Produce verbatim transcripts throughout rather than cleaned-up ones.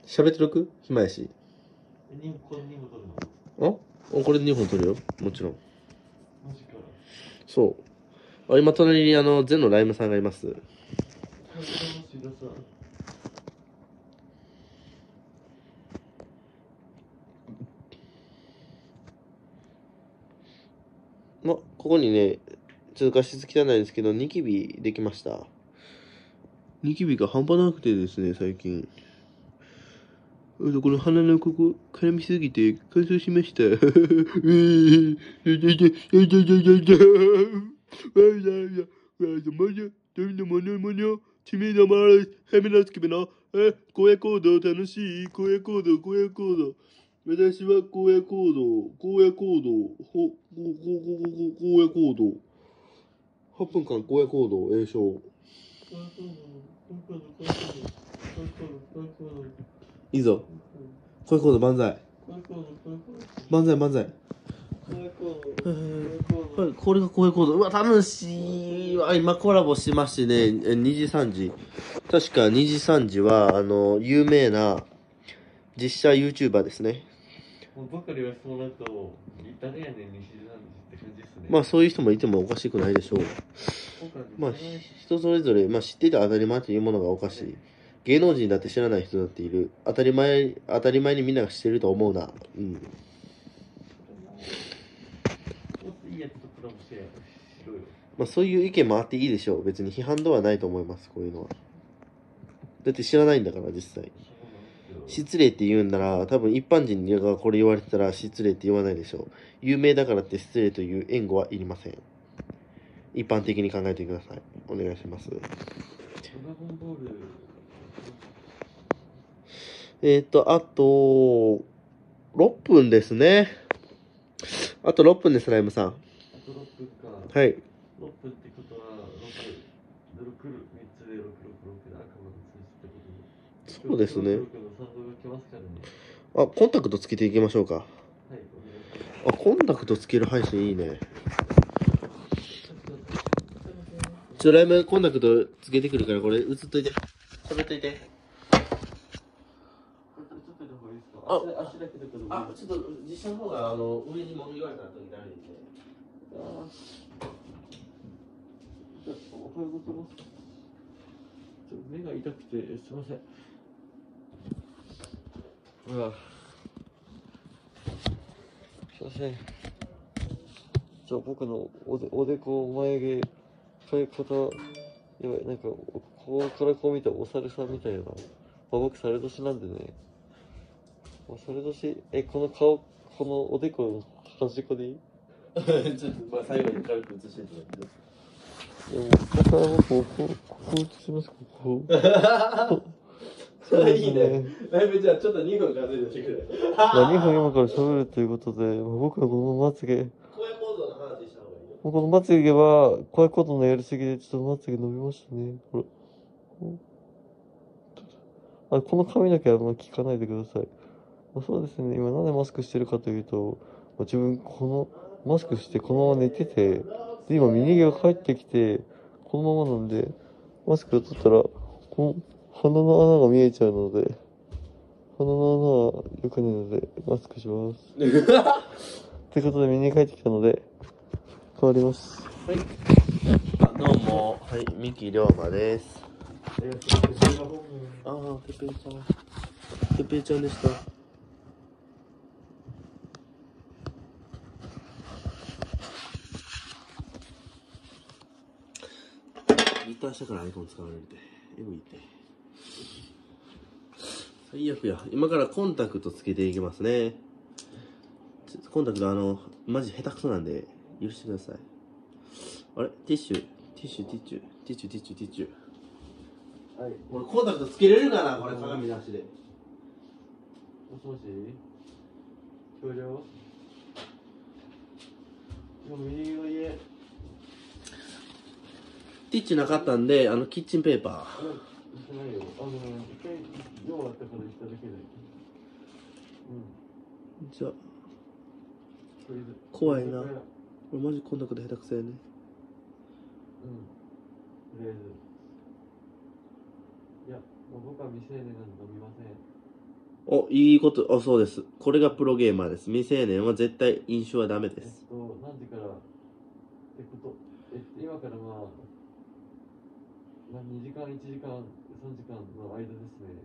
喋ってるく暇やし。 にこれにほん取るの？ あこれにほん取るよ。もちろん。 マジか。 そう。あ、今隣にあの、ゼンのライムさんがいます。 はい、お願いします、皆さん。 ま、ここにね、ちょっと画質汚いんですけど、ニキビできました。ニキビが半端なくてですね、最近。この鼻のここ、絡みすぎて乾燥しました。うー知名度もある、ヘミナスキビの、え、荒野行動楽しい、荒野行動、荒野行動。私は荒野行動、荒野行動、ほ、ほ、ほ、ほ、荒野行動。はっぷんかん荒野行動、栄唱。いいぞ。荒野行動万歳。万歳万歳。これが荒野行動。うわ、楽しいわ。今コラボしましてね、にじさんじ。確かにじさんじは、あの、有名な実写 YouTuber ですね。 ばかりはそうなると、誰やねん、西さんって感じですね。 まあそういう人もいてもおかしくないでしょう。まあ人それぞれ、まあ知ってて当たり前というものがおかしい。芸能人だって知らない人だっている。当たり前、当たり前にみんなが知ってると思うな。うん。まあそういう意見もあっていいでしょう。別に批判ではないと思います、こういうのは。だって知らないんだから、実際。失礼って言うんなら、多分一般人がこれ言われてたら失礼って言わないでしょう。有名だからって失礼という援護はいりません。一般的に考えてください。お願いします。えっと、あと、ろっぷんですね。あとろっぷんです、ライムさん。あとろっぷんか。 はい。 ろっぷんってことは、ろく、ろく、みっつでろく、ろく、ろくで赤まで通じってことで。 そうですね。 ろく、ろくのさんどが来ますからね。 あ、コンタクトつけていきましょうか。 はい、お願いします。 あ、コンタクトつける配信いいね。ちょ、ライムコンタクトつけてくるから、これ映っといて。喋っといて。あ、あ、ちょっと実写の方があの上に物言われた時になるんで。 ああ。おはようございます。ちょ目が痛くてすみません。うわ。すみません。じゃあ僕のおでおでこ眉毛描き方やばい、なんかここからこう見たお猿さんみたいな。まあ、僕猿年なんでね。猿年えこの顔このおでこの端っこでいい？ ちょっとまあ最後に軽く映していただいて。 でもここから僕ここここ映しますここ。 そういいね。ライブじゃあちょっとにふん数えてくれ。 まあにふん今から喋るということで、僕のこのまつげ。 こういう構造の話した方がいいよ。 このまつげは、こういうことのやりすぎで、ちょっとまつげ伸びましたね。ほら。あ、この髪の毛はあんま聞かないでください。まあ、そうですね、今なんでマスクしてるかというと、まあ、自分、この、マスクしてこのまま寝てて、で、今、ミニ毛が帰ってきて、このままなんで、マスクを取ったら、この、鼻の穴が見えちゃうので、鼻の穴は良くないので、マスクします。ってことで、ミニ毛帰ってきたので、変わります。 はい。あ、どうも。はい、三木龍馬です。ああ、てっぺいちゃん。てっぺいちゃんでした。ギター下からアイコン使われるて。エグいて。最悪や。今からコンタクトつけていきますね。コンタクトあの、マジ下手くそなんで、許してください。あれティッシュ、ティッシュ、ティッシュ、ティッシュ、ティッシュ、ティッシュ。はい。俺コンタクトつけれるかなこれ鏡なしで。 もしもし聞こえるよ。今右の家。 ティッシュなかったんで、あの、キッチンペーパー。 してないよ。あの、一回、用あったからしただけで。 うん。じゃあ、怖いな。俺マジコンタクト下手くそやね。 うん。とりあえず。いや、もう僕は未成年なんで飲みません。 お、いいこと、あ、そうです。これがプロゲーマーです。未成年は絶対飲酒はダメです。 えっと、何時から、えっと、えっと、今からまあ、まあ、にじかん、いちじかん、さんじかんの間ですね。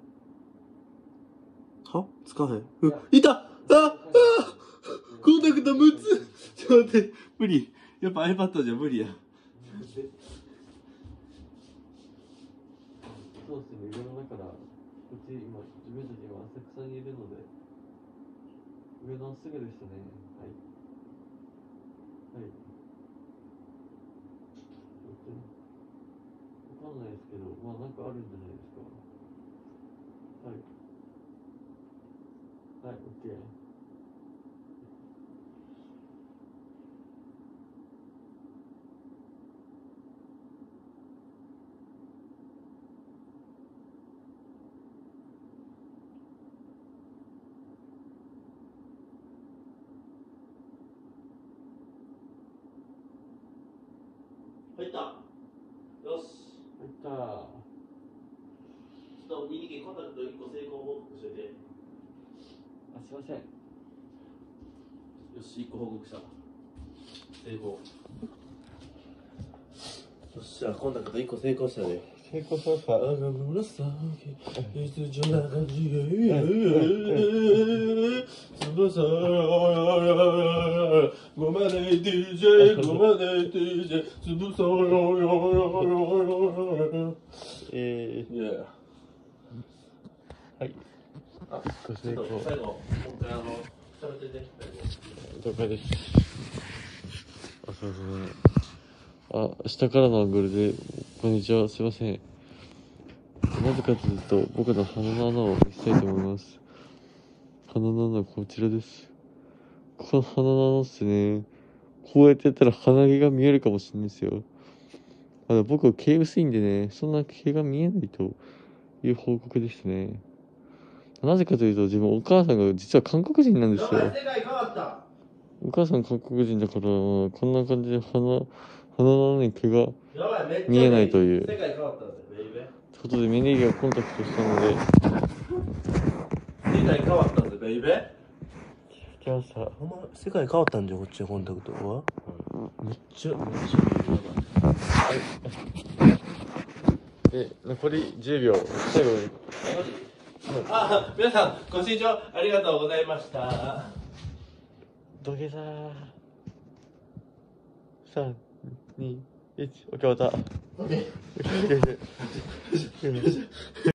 はつかへん。ういたああコンタクトむつちょっと待って、無理。やっぱ iPad じゃ無理や。 そうですね、上のだから、こっち今、自分たち今、浅草にいるので、上のすぐですね。はい。はい。わかんないですけど、まあなんかあるんじゃないですか。はい。はい、OK。 入った。よし。 入った。 ちょっとミニケコンタクトいっこ成功報告しといて。 あ、すいません。 よし、いっこ報告した。成功。よっしゃ、コンタクトいっこ成功したね。 成功しました。 あがむらさき、いつじゃな感じが、つばさ、ごまね ディージェー、ごまね ディージェー、つぶさ、 えー、 いや。 はい。 あ、 ご成功。 最後、もう一回あの、食べてね。 了解です。あ、そうですね。あ、下からのアングルで、こんにちは、すいません。なぜかというと、僕の鼻の穴を見せたいと思います。鼻の穴はこちらです。この鼻の穴っすね、こうやってやったら鼻毛が見えるかもしれないですよ。あの、僕は毛薄いんでね、そんな毛が見えないという報告ですね。なぜかというと、自分お母さんが実は韓国人なんですよ。 世界変わった。 お母さん韓国人だから、こんな感じで鼻、鼻の穴に毛が見えないという。 世界変わったんだよ、ベイベー。 ということで、ミネギがコンタクトしたので、 世界変わったんだよ、ベイベー。 来ました。 お前、世界変わったんじゃん、こっちのコンタクトは。めっちゃ、めっちゃ見える。 で、残りじゅうびょう。最後に。 あ、皆さん、ご視聴ありがとうございました。 土下座ー。さん、に、いち、オッケー、また。 オッケー。